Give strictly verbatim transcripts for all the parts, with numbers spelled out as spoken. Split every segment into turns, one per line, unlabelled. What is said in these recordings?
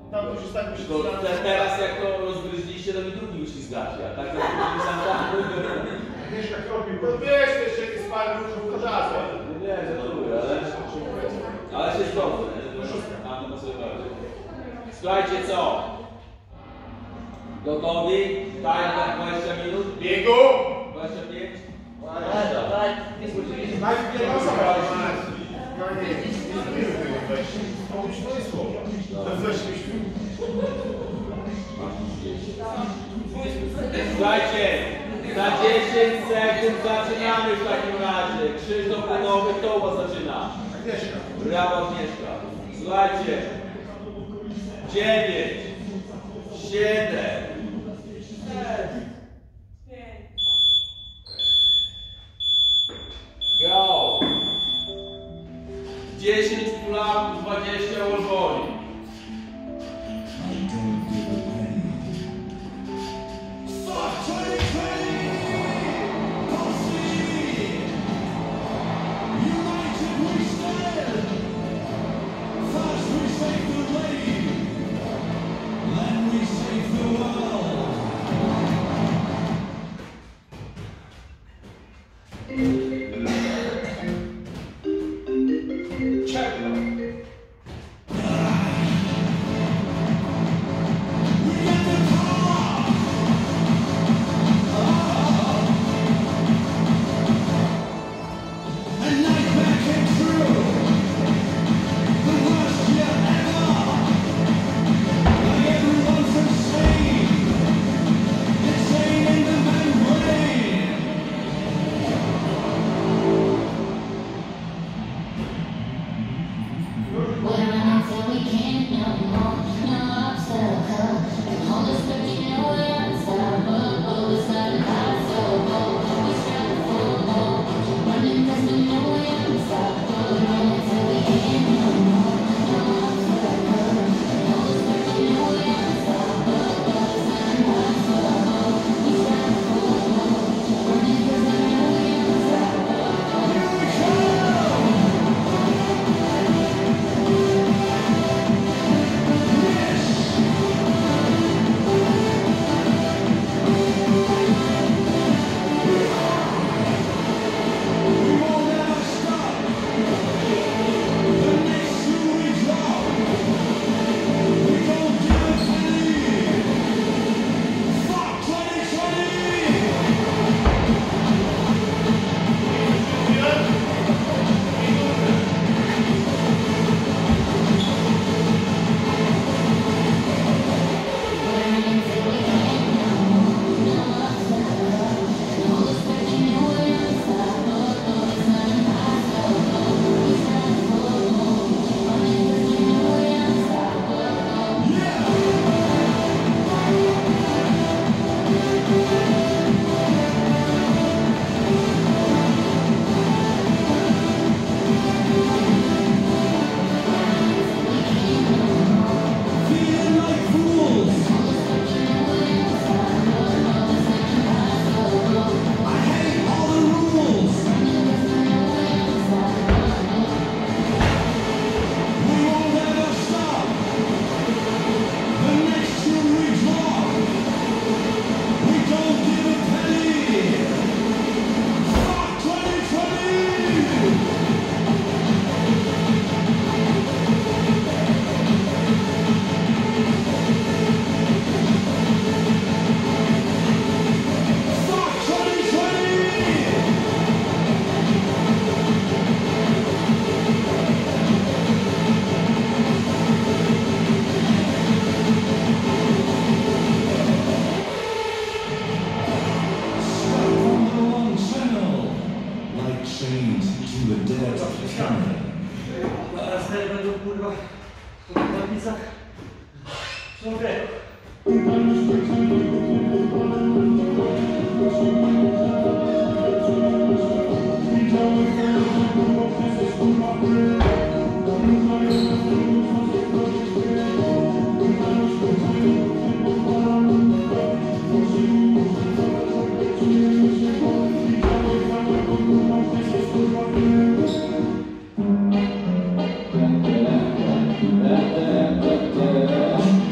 Tam to już tak by się
to te, teraz jak to rozgryźliście, to mi drugi uślizgacie, a tak to drugi sam tam.
Wiesz jak robił, to wiesz, wiesz jakie spali ruszą to czasem.
Nie, nie, żartuję, ale... Ale się zgodzę, a no sobie bardziej. Słuchajcie, co? Gotowi? Timer dwadzieścia minut?
Biegu!
dwadzieścia pięć?
Daj, nie spójrz.
Najpierw jedna osoba. No nie, nie zrobimy tego weź. Pomóż to jest słowo. Weźmy.
Słuchajcie, za dziesięć sekund zaczynamy w takim razie. Krzysztof Płonowy, kto u was zaczyna?
Agnieszka.
Brawo, Agnieszka. Słuchajcie. dziewięć, siedem, go! dziesięć pull-upów, dwadzieścia wall-body. Yeah.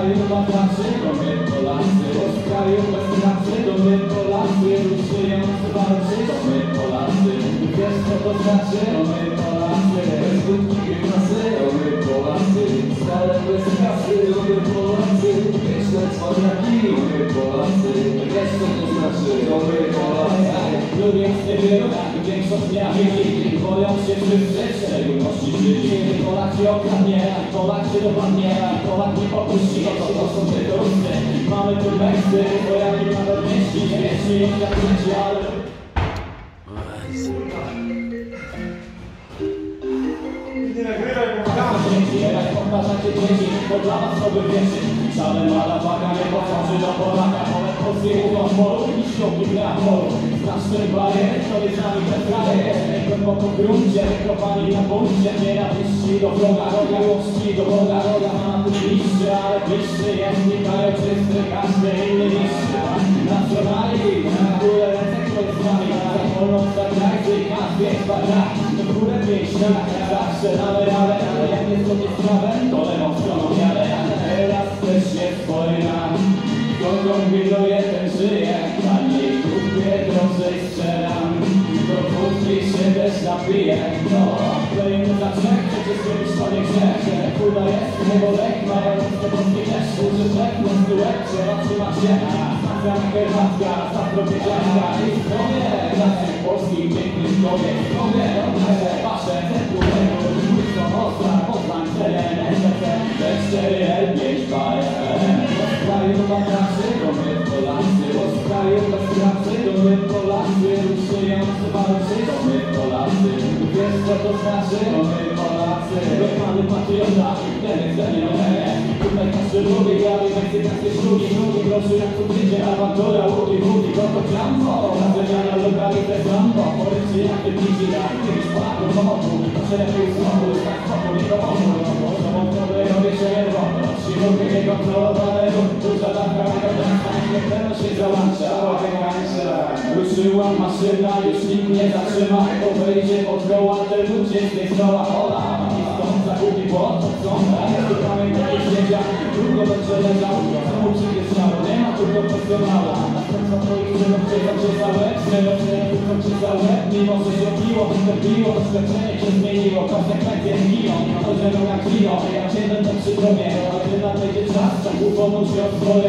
kraju matracy, to my Polacy. Z kraju bez pracy, to my Polacy. Ruszyjący walczy, to my Polacy. Wiesz co to znaczy, to my Polacy. Bez budki gimnasy, to my Polacy. Stale bez kasy, to my Polacy. Wieczne cwaniaki, to my Polacy. Wiesz co to znaczy, to my Polacy. Lubię nie wiem, większość dnia widzi. Boją się wszyscy, w szczególności Żydzi. Polak się okradnie, Polak się dopadnie, Polak nie popuści, to to są tylko Rusy. Mamy tu Meksy, bojami nawet mieści, śmieszni jak dzieci, ale...
Nie nagrywaj, bo tam.
Jak powtarzacie dzieci, to dla was to by wierzy. Żaden madawaga nie pochodzi do Polaka, ale polskiego odporu i środki dla polu. Znasz ten bajer, to jest nami ten frajer. Głęboko w gruncie, kopani na buncie. Nienawiści do wroga, roga, miłości do Boga. Roga ma tu bliższy, ale bliższy jest nikają czysty, każdy inny niższy. Nacjonalizm, na górę ręce, kto jest z nami. Za wolność, za grajcy, każdy jest bada. Do górę pięścia, zawsze damy radę. Ale jak nie zgodnie z prawem, to lewą stroną jadę. Teraz też jest wojna, kto kombinuje, ten żyje. Pani kupie, drożej strzelam, do wódki się też napiję. No, klejemy za trzech, przecież kiedyś to nie grzech. Kurwa jest, niewolek, mają te polskie też. Duży chleb, prosty łeb, trzeba trzymać się. Stacja na herbatka, stawro pieczarka. I zdrowie, dla tych polskich pięknych człowiek. Zdrowie, dobrze, wasze, centrum, to ostra, Poznań, teren, S C C, cztery L pięć K S M. Z kraju matracy, to my Polacy. Z kraju bez pracy, to my Polacy. Ruszyjący walczy, to my Polacy. Wiesz co to znaczy, to my Polacy. Lokany patriota, wtedy zdanie no nie. Tutaj każdy lubi, grabi meksykańskie sztuki. Drugi groszy jak tu przyjdzie awantura, łuki, łuki, goto, jambo. Zabraniana lokali te zambo. Poryczy jak ty widzi, jak kiedyś płaku, moku. Proszę lepiej znowu, tak spokój, nie do moku. Samochodowe robię się nerwowo. Siłownie kontrolowanego, duża dawka narodowska. Nie pewno się załącza. Ruszyła maszyna, już nikt nie zatrzyma. To wejdzie pod koła, te ludzie z tej stroła hola. I stąd zakupi błot, to są szukamy takie śledzia. Długo będzie leżał, znowu przyjdzie strzał. Nie ma tylko profesjonala. Następca twoich czynów przejdą się za łeb. Strzelą się na cię za łeb. Mimo że się biło, wystąpiło, doświadczenie się zmieniło. Konsekwencje giną, chodzą jak kino. Ja cię będę przy tobie, ale ty nadejdzie czas. Tak upomnąć się od swoje.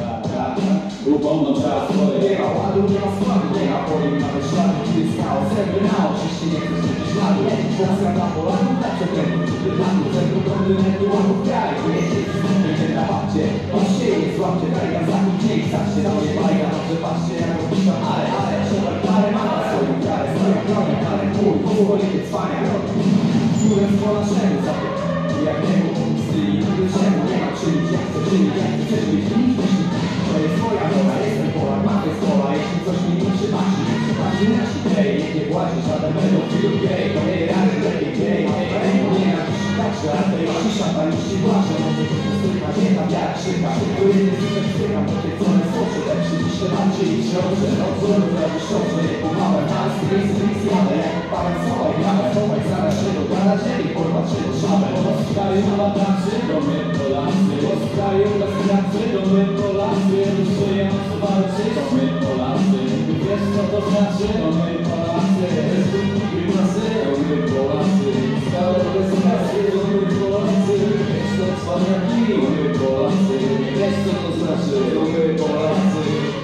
Upomnąć się od swoje.
Nie ma ładu, nie ma składu, nie ma poli, nawet śladu. Kiedy stało srebrny na oczywiście nie chcesz mieć śladu. Polska dla Polaków, tak przekrętów, czy planu. Centrum kontynentu, łapów kraj. Wyjeździecie na babcie, on sieje, złapcie, targa, zachód, dzień, zacznie na moje bajka. Dobrze patrzcie, jak opisam, ale, ale, trzeba parę ma na swoją karę. Swoją kronię, ale mój, pozwolicie cwania. Mówiąc po naszemu, zatem, jak nie mógł, styli, nigdy czemu, nie ma czynić, jak chcę czynić, jak chcesz być, nikt. To jest moja rola, jestem Polak, matę z pola. Jeśli coś mi nie przybaczy, nie przybaczy nasi gej. Niech nie płaci żaden pedofil gej. To nie rady, lepiej gej. Nie napisz także, a tej cisza, paniści błaże. Może to stryka, nie ta wiara krzyka. To jedyny zwykle wstykam, potwierdzone słocze. Lepszy niż te macie i środze. Odzoru robisz dobrze, nie pomałem. Ale z tej strycji, ale jak odpałem sołek. Nawet sołek, zaraz się dogada ziemi, porwać się do szamy.
Z kraju matracy, to my Polacy. Z kraju bez pracy, to my Polacy. Ruszyjący walczy, to my Polacy. Wiesz co to znaczy, to my Polacy. Bez budki gimnasy, to my Polacy. Stale bez kasy, to my Polacy. Wiesz co cwaniaki, to my Polacy. Wiesz co to znaczy, to my Polacy.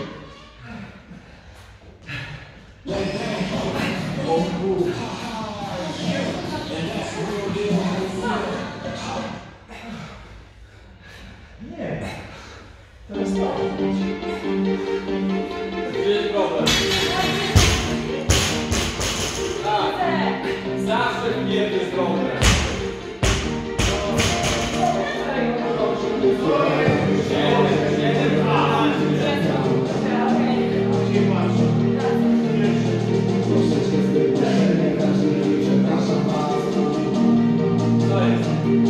Nie. To jest to.
Gdzie jest problem? Tak, zawsze w pierwszy jest problem.
Troszeczkę zbyt przepraszam was.
Co jest?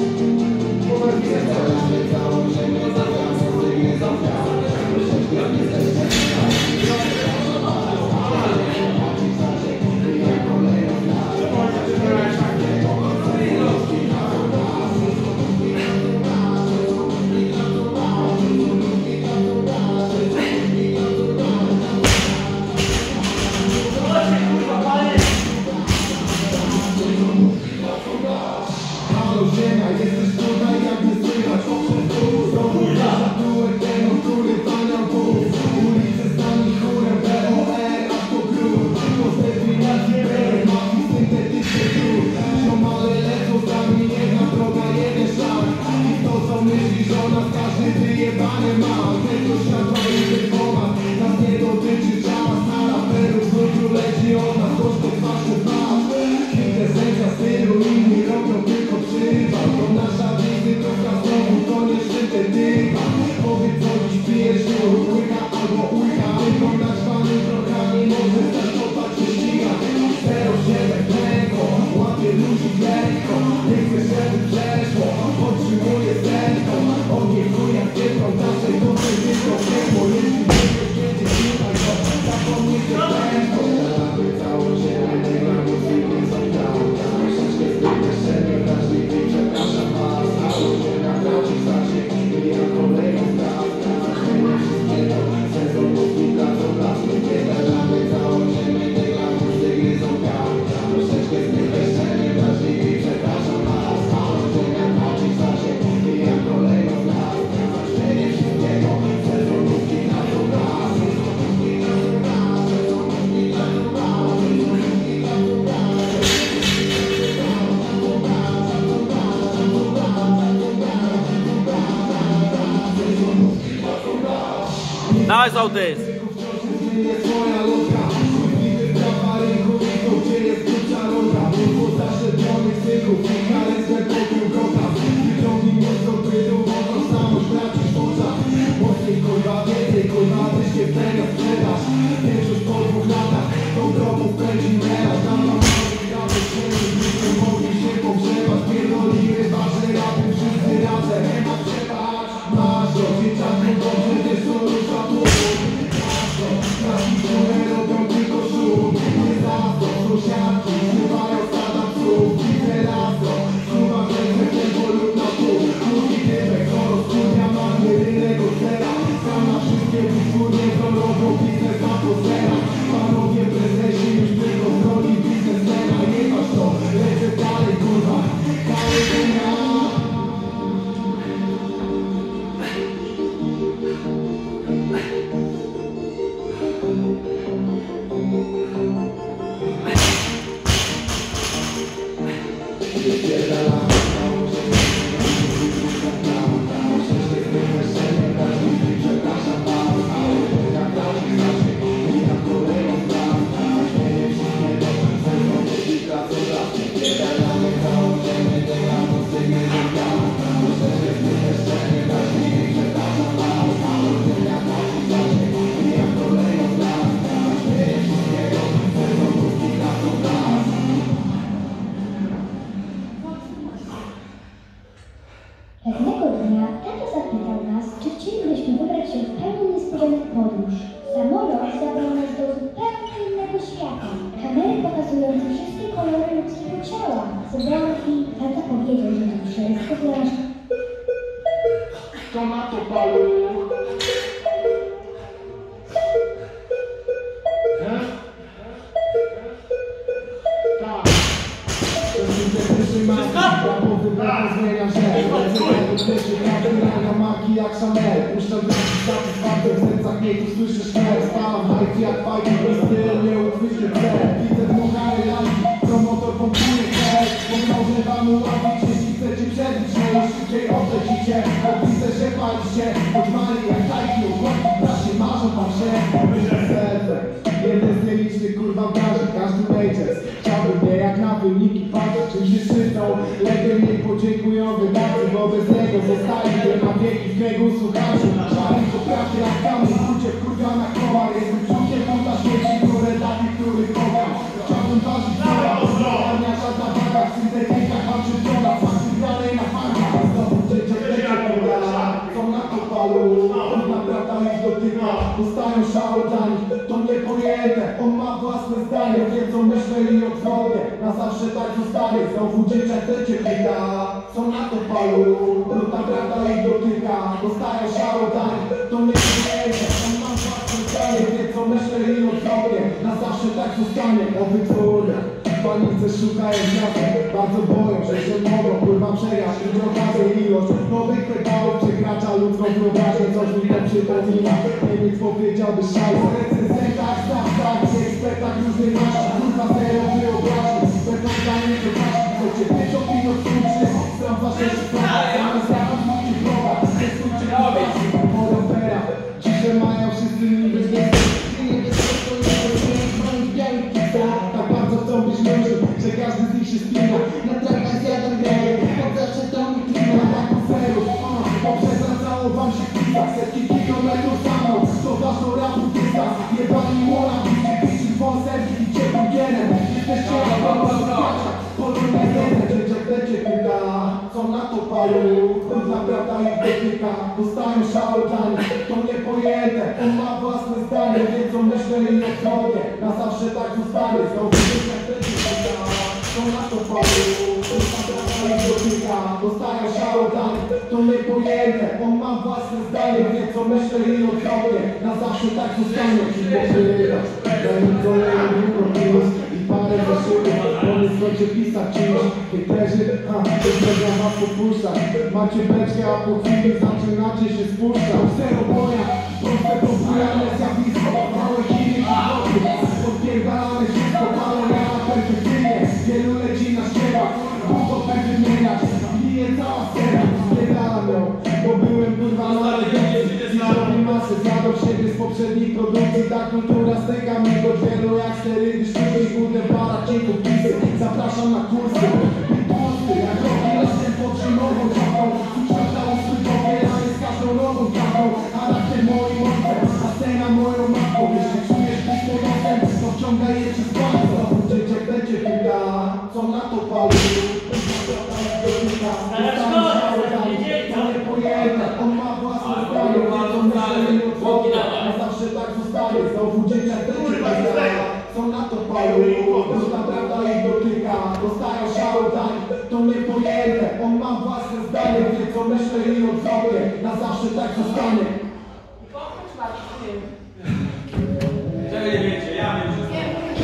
Całą ziemię zawiam, nie zawiam. Troszeczkę nie zeszłem. że nas każdy wyjebanie ma. Tylko światła i wypomat nas nie dotyczy czas. Na raperów zwróciu leci od nas gorzko twarzy w nas. Kwintesencja stylu, inni robią tylko przywal. To nasza wizytówka znowu, to nie szczyty dycha. Powiedz co dziś pijesz, łyka albo ujka. Wyglądać pany drogami, może też kopać się ściga. Zero siedem prędko, łapie ludzi lekko. Nie chcę, żeby przeszło, podtrzymuję serko. Ogień chuja, gdzie to naszej dupy tylko ciepło. Jeśli będziesz wiedzieć tutaj, to zapomnijcie prędko. Całą ziemię, nie ma muzyki, są tam. Troszeczkę zbyteczenie, wrażliwy, przepraszam was. A ludzie na traci starcie, i ja kolejną stawkę. Zmienię wszystkiego, sezonówki, tracą blasku. Nie zdarzamy całą ziemię, nie ma muzyki, są tam. Troszeczkę zbyteczenie, wrażliwy, przepraszam was. A ludzie na traci starcie, i ja kolejną stawkę. Zmienię wszystkiego, sezonówki, tracą blasku.
Dawaj sołtys!
Jest moja loka, widzę prawa rynku, to gdzie jest klucza roga. Mów zaszczepionych syków, karencę popiół kota. Wyciągnij mocno bytu, bo to samość tracisz w oczach. Mocniej kurwa, więcej kurwa, ty się tego sprzedasz. Większość po dwóch latach, tą drogą wkręci melarz. Tam na małych grawach, swoich blisko mogli się pogrzewać. Pierdolimy wasze rapy, wszyscy razem. Nie ma przebacz, masz do dzieciaków, dobrze wiesz co rusza tu. Które robią tylko szum. Nie za to, sąsiadki zrywają stada psów. Widzę lato, suwa rzece, tempo lub na pół. Mówi dybek, chorób, studia, mamy rynek od zera. Sam na wszystkie wytwórnie, to robią biznes na pozera. Panowie prezesi już tylko broni biznesmena. Nie masz to, lecę dalej kurwa, dalej kurwa.
Pewnego dnia tata zapytał nas, czy chcielibyśmy wybrać się w pełną niespodzianek podróż. Samolot zabrał nas do zupełnie innego świata. Kamery pokazujące wszystkie kolory ludzkiego ciała. Zebrał i tata powiedział, że to wszystko dla nas.
To na to paluch. Tak. To jest pierwszy marki, rapowy prawo zmienia się. Pierwszy karty na marki jak Chanel. Puszczam dragi satysfakcją w sercach, nie tu słyszysz śmiech. Spalam hajki jak fajki, bez stylu nie uchwycie cel. Widzę dmuchary lalki, promotor pompuje cel. Pomnożę wam ułapić, jeśli chcecie przebić. Nie już szybciej odlecicie, odpiszę się palicie. Choć mali jak tajki, układki w prasie marzą wam się. Myślę serce, jeden z nielicznych kurwa wrażeń, każdy majors. Chciałbym nie jak na wyniki patrzeć, czym się szczytą. Lepiej niech podziękują wydawcy, bo bez niego zostali nie na wieki w kręgu słuchaczy. Szary poprawki jak kamy, ludzie wkurwia na koła. Jestem członkiem konta śmierci, które taki, który kocham. Chciałbym ważyć słowa, ozdrowania, żadna waga. W syntetyzmach mam życzona, fakty dalej na fanga. Znowu dziecię, dziecię, pola, co na to palu. Trudna prawda ich dotyka, dostają szałodani. To niepojęte, on ma własne zdanie. Wiem co myślę i odwrotnie, na zawsze tak zostanie. Znowu dzieciak cię pyta, co na to palu. Brudna prawda ich dotyka, dostają szałodani. To niepojęte, on ma własne zdanie. Wiem co myślę i odwrotnie, na zawsze tak zostanie. O wytwórnia, panice szukają miasta. Bardzo boją, że się mogą kurwa przegrać. I trochę ilość nowych pedałów przekracza ludzką wyobraźnię. Coś mi to przypomina, Niemiec powiedziałby szajs. Recenzentach, tak, tak, spektakl różnych maści. Kurwa zero wyobraźni, spektaklami to maści. Chcecie pięć opinii od służy, stron wasze szkoły. Zamiast zaraz macie głowa, wam się pisać, setki kilometrów za mną, to waszą rapu dystans. Jebani łona, bicie, bicie wąsem i ciepłym gienem. Jesteście jak baba w gaciach, polonę jeden. Dzieciak lecie pyta, co na to palu, brudna prawda ich dotyka. Dostają szałotanie, to niepojęte, on ma własne zdanie, wie co myślę i odchodzę, na zawsze tak zostanie. Znowu dzieciak lecie pyta, co na to palu, brudna prawda ich dotyka. Dostają szałotanie, to niepojęte, on ma własne zdanie, wie co myślę i odchodzę, na zawsze tak zostanie. Hipokryta, zanim kolejny jutro minus i parę zaszyków, oni skończy pisać czymś. Hejterzy, ha, to trzeba was popuszczać. Macie beczkę, a po chwili zaczynacie się spuszczać. Zero boja, proste popularne zjawisko, małe chwili i podpierdalane wszystko, palone perfekcyjnie. Wielu leci na ścieżach, długo by wymieniać. Bije cała scena, spierdalam ją, bo byłem kurwa na legendzie. I robię masę, zjadł siebie z poprzednich produkcji. Ta kultura stęga mi do drzwielu jak sterydy, sztuły i górne para, cienków pisy. Zapraszam na kursy, tłusty, jak robi lasem podrzymową czapą. Kształtało swój popieranie z każdą nową czapą. Charakter moim ojcem, a scena moją matką. Jeśli czujesz pismo nosem, to wciągaj je przez palce. Dzieciak będzie pyta, co na to palu. On ma własne zdanie, to myślę i odwołę. Na zawsze tak zostaje, znowu dzieciak będzie pyta, co na to palu. Brudna prawda ich dotyka, dostają szałotanie, to niepojęte. On ma własne zdanie, wie co myślę i odwołę. Na zawsze tak zostanie.
Czego nie wiecie? Ja wiem wszystko.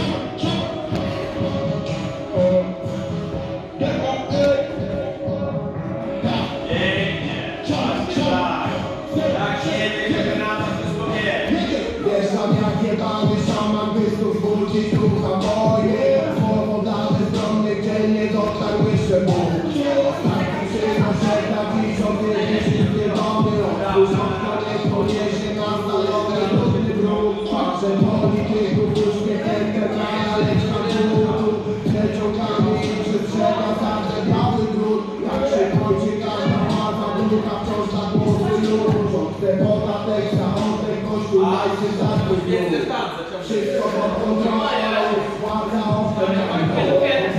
Wjeżdżam jak jebany szaman, wystów budzi ducha moje. Powodane strony, gdzie nie dotarł jeszcze ból. Ostatni przynoszę na widzowie, gdzieś jest zjebany. Urządka nie poniesie na znajome trudny wróg. Patrzę polityków, uśmiechnięte kraja, lecz na czudu. Przeciągami i przestrzega zawsze biały gród. Jak się kończy każda faza, ducha wciąż na głosy ludu. Chcę podatek za oddech, kościół, dajcie za to wszystko pod kontrolą, władza ofertą,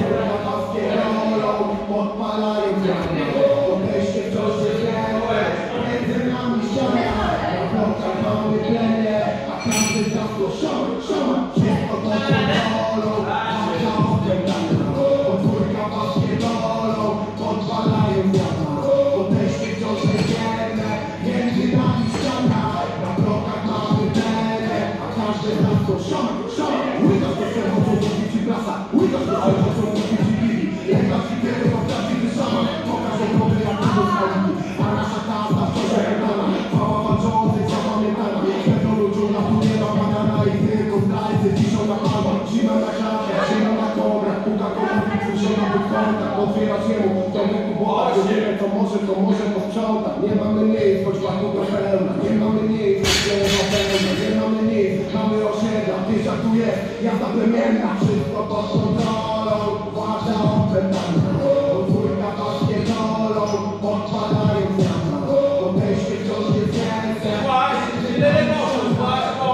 paskie rolą, podpalają wiatr. Podejście wciąż się wiele, między nami ściana, na blokach mamy tlenie, a każdy z nas to szama, szama. Wszystko pod kontrolą, władza ofertą, podwórka paskie rolą, podpalają wiatr. Podejście wciąż się wiele, między nami ściana, na blokach mamy tlenie, a każdy z nas to szama, szama. Łykasz do serwo, co mówi ci prasa, łykasz do serwo, co mówi ci bibi. Lekarz i wiele to prawdziwy szaman, pokażę drogę jak to dostali. A nasza kasta wciąż wygrana, chwała walczących zapamiętana. Pewno ludziom na tu nie ma banana i tylko zdrajcy ciszą na palma. Zima na klatę, zima na kobrach, puka kobrach, przysięga być kontakt. Otwierać jemu, to my tu bola, wiele co może, to może posprząta. Nie mamy miejsc, choć ładnie to pełna. Nie mamy miejsc, choć pełna. Nie mamy miejsc, mamy osiedla. Ty żartujesz, jazda plemienna. Wszystko pod kontrolą, władza opętana. Podwórka paskie rolą, podpadają zmiana. Podejście wciąż jest więcej.
Właśnie, tyle nie możesz, właśnie.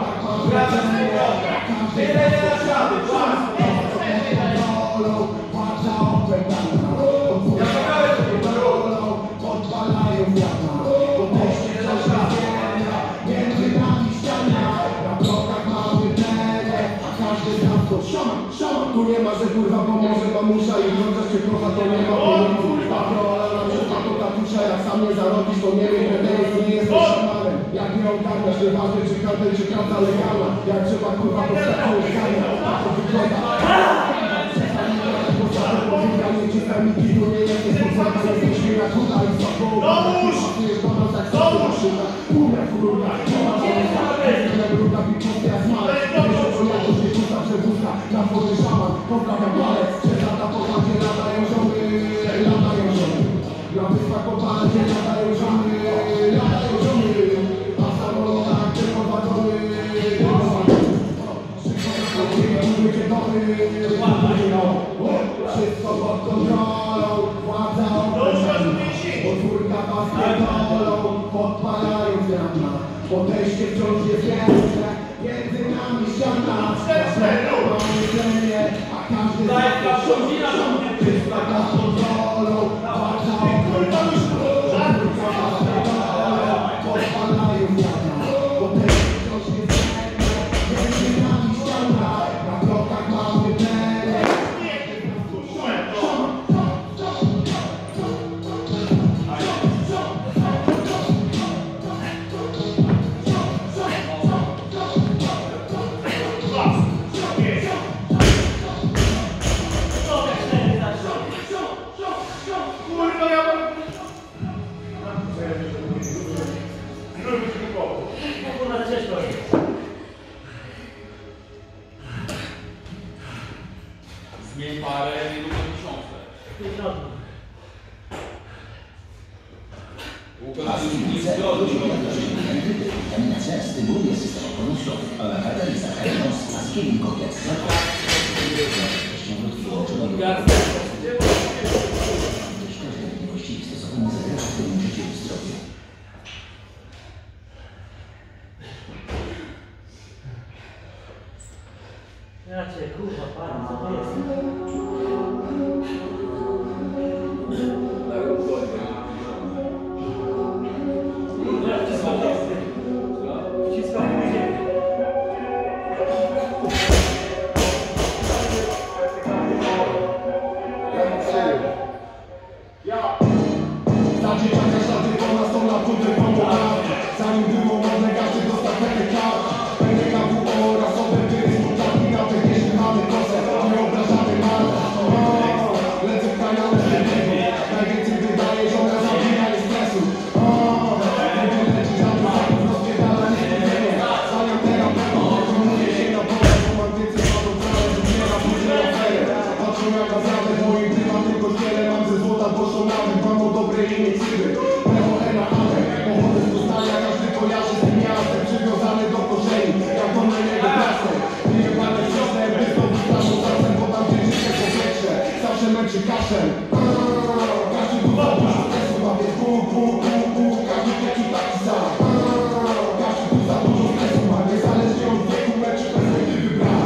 Wraca z niego. Tyle nie dasz rady, właśnie.
Władza opętana. Podwórka rolą, podpalają zmiana. Podejście wciąż jest więcej. Między nami ściana, na blokach mamy tlenie, a każdy z nas to szama, szama. Tu nie ma, że kurwa pomoże mamusza i chociaż cię kocha, to nie ma pomocy. Patrola na przykład to tatusza, jak sam nie zarobisz, to nie wiem, pretensji, nie jesteś szamanem. Jak nie ogarniasz, nieważne czy kartel, czy karta legalna. Jak trzeba kurwa postawić skania, tak to wygląda. Powiedzanie ci sami kitu, nie jesteś potrzebna, jesteś mi na kuta i słabowa. Dołóż! Dołóż! Umrę kurwa, trzeba to bruda, pikustia, smalec. Wiesz, że ja już nie pusta przewózka, na tworzy szaman, pozdrawiam palec. Przez lata po chacie latają żony, latają żony. Na wyspach po palecie latają żony, latają żony. A w samolotach przeprowadzony, wszystko pod kontrolą, władza opętana. Podwórka paskie Podejście wciąż jest jasne, między nami ściana. Mamy myślenie, a każdy
Daj,
z nas
godzina, to mnie
czysta nad kontrolą. Wasza kurwa już podpalają wiatra. Podejście wciąż jest jasne, między nami ściana. Na krokach mamy teren.
Kurwa, ja mam... Zróbmy się tylko.
Kurwa, ciężko jest.
Zmień parę i rób książkę. Łukasz, nie zgodzi.
Witaminacja stymuluje system oponośrodowy, ale kataliza kardiowska z kilku kompleks każde właściwie stosowanie zagraża swojemu życiu i zdrowiu.
Ja cię kurwa, panie, co to jest?
Za dzieciaka szlaty to na sto lat budy pomogła. Zanim było modne każdy dostał pewne karty. Pewne kawu oraz odebrany smutaki na tych jeśli mamy kosę. Nie obrażamy marka. Lecę w kanale jednego. Najwięcej wydaje, że ona zabijanie stresu. Nie wiem leci za to, za to rozpierdala nie wiem. Zamiast terapeuta, wykonuje się na pole. Bo mam więcej padów, ale wybiera później aferę. Patrzą jak na zawę w moim prywatnym kościele. Mam ze złota bożą nawet, mam o dobrej imię cywy. Peroena, ale pochodzę z Poznania, każdy kojarzy z tym miastem. Przywiązany do korzeni, jak do mojego miastem. Wyjebane wczesne, by znowu straszą czasem. Bo tam gdzie życie powietrze, zawsze męczy kaszem. Każdy tu za dużo stresu ma, więc bum, bum, bum, bum. Każdy wieczór taki sam. Każdy tu za dużo stresu ma, niezależnie od wieku, męczy perspektywy brak.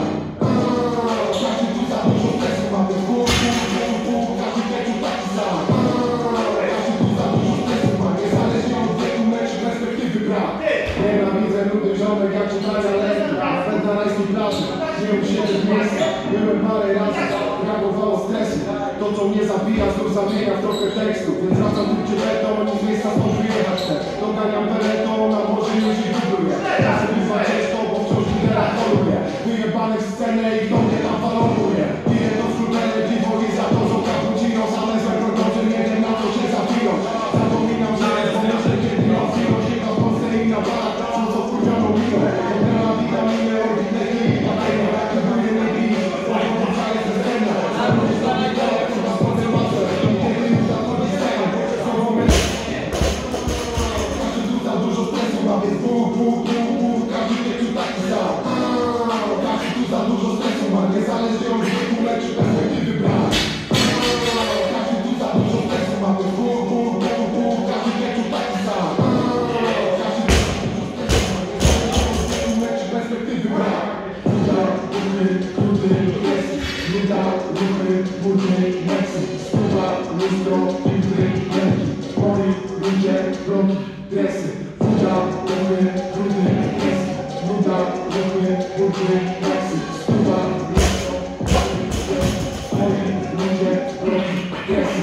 Każdy tu za dużo stresu ma, więc bum, bum, bum, bum. Każdy wieczór taki sam. Każdy tu za dużo stresu ma, niezależnie od wieku, męczy perspektywy brak. Nienawidzę nudy ziomek, jak czytania lekki. Spęd na rajskiej plaży, żyją siebie w miejscu. Byłem parę razy, brakowało stresu. To co mnie zabija, znów zamienia w trochę tekstu. Więc wracam tu gdzie beton, i z miejsca stąd wyjechać chcę. Doganiam peleton, a może już i dubluję. Ja sobie ciężko, bo wciąż lidera choruje. Wyjebany w scenę i kto mnie tam faloruje. Piję to wkrótce piwo i za to co cappuccino. Same złe prognozy, nie wiem na co się zapijąć. Zapominam, że jest pomyślę, kiedy rozwijał się na Polsce i na bar. Co co wkurwioną miną. Odbrała witaminy, orbitne i baterie. Jak były nie bić, bo całe ze sceny. Zarobić dla mnie to, co was potem łatwe. I kiedy już zachodzi scenę. Słowo mnie. Każdy tu za dużo stresu ma, więc bum, bum, bum, bum. Każdy wieczór taki sam. Każdy tu za dużo stresu ma, niezależnie od wieku, lecz perspektywy brak. Każdy tu za dużo stresu ma, więc bum, bum, bum, bum. Każdy wieczór taki sam. Każdy tu za dużo stresu ma, niezależnie od wieku, lecz perspektywy brak. Nuda, ruchy, brudy, jest. Nuda, ruchy, budy, meksy. Stuwa, lustro, filtry, lęki. Spory, ludzie, bloki, dresy. Nuda, ruchy, brudy, jest. Nuda, ruchy, budy, meksy. Stuwa, lustro, filtry, lęki. Spory, ludzie, bloki, dresy.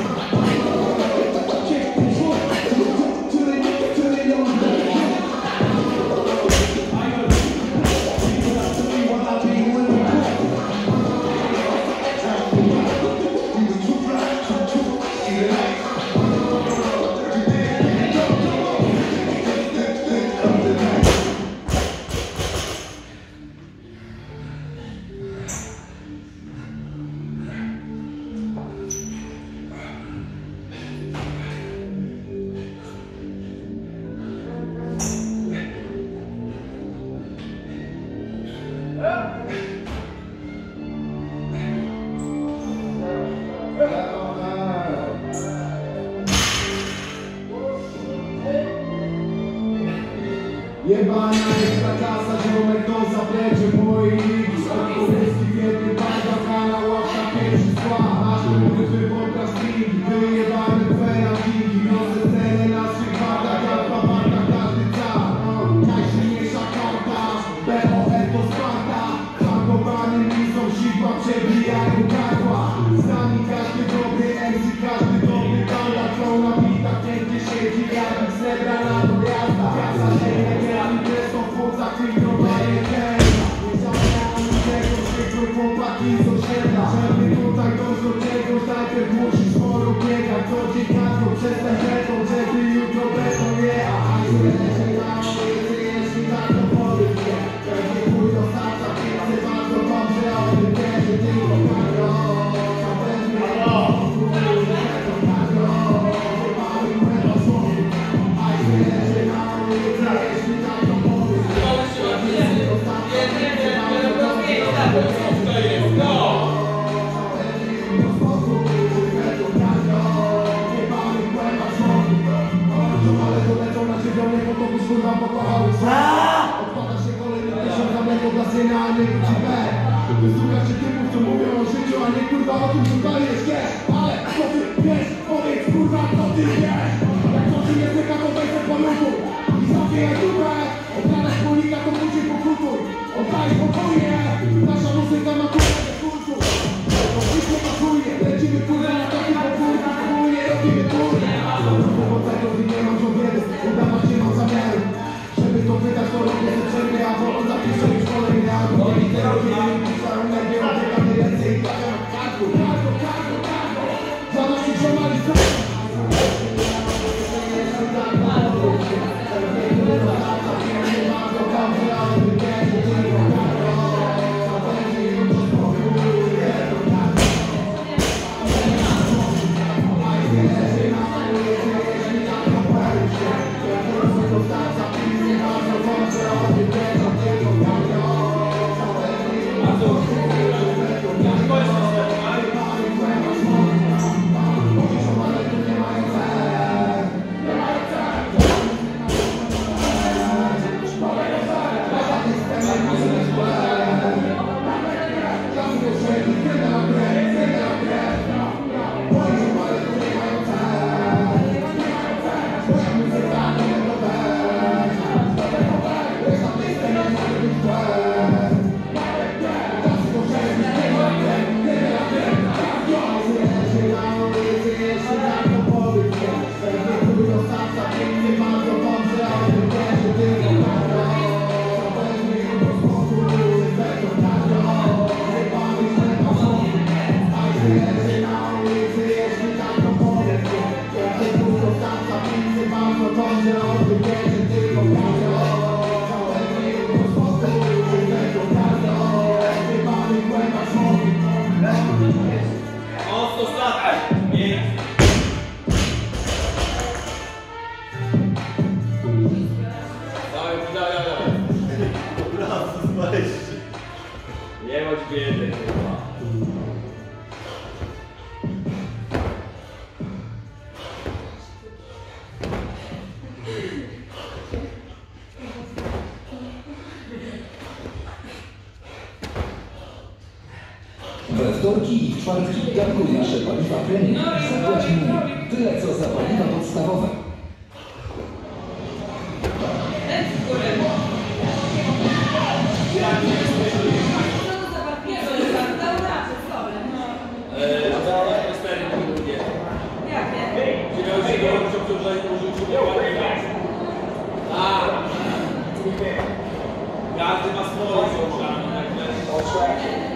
Jebana jest ta kasa, ziomek to zaplecze mojej ligi. Odpowiedzi w jednym bajka, kana łapka pierwszy skład. Aż ukryty obraz ligi, wyjebane fera ligi. Wiosę scenę na swych barkach, jak w barkach każdy car. Najsilniejsza karta, B O R to Sparta. Hakowany misą sidła przebijają gardła. Z nami każdy dobry M C, każdy dobry banda. Są na bitach, pięknie siedzi, jak srebra na to jazda. Kasa ziemia, wielki kresą, w płucach filtrowanie kęsa. Nie zapomniałem tego, że chłopaki z osiedla. Żeby tutaj dojść do czegoś, najpierw musisz sporo biegać. Co dzień każdą przez ten beton, żeby jutro beton jechać. A jeśli na ulicy, jeśli tak to powiem nie. Pewnie chuj do serca, chcę bardzo dobrze, o tym wiesz, że tylko każdą. Odpada się kolejny tysiąc zamętów dla syna, a nie wróci B. Wysłuchasz się typów, co mówią o życiu, a nie kurwa o tym, co dajesz, wiesz. Ale co ty wiesz, powiedz kurwa, co ty wiesz. Jak to ci nie zwyka, to weź po ludu i zabijaj dupę. Okradasz polika, to później pokutuj. Oddaj spokojnie, nasza muzyka ma kurwa do kursu. Oczywiście pasuje, lecimy kurwa na takim podwórku, wspólnie robimy turę. Bo tego nie mam co wiele, udawać nie mam zamiaru. Żeby to wydać, to robię ze przerwy, a bo on zapisze już kolejny album. Oni te robią, nie pisają, nie odbiegamy ręce i tak jak każdą, każdą, każdą, każdą. Za naszych żonali
Mocno statek! Dawaj, dawaj, dawaj. Nie bądź biedy, chyba.
We wtorki i w czwartki gankuj nasze paliwa premium i zapłać mniej. Tyle co za paliwa podstawowe.
Każdy ma swoje,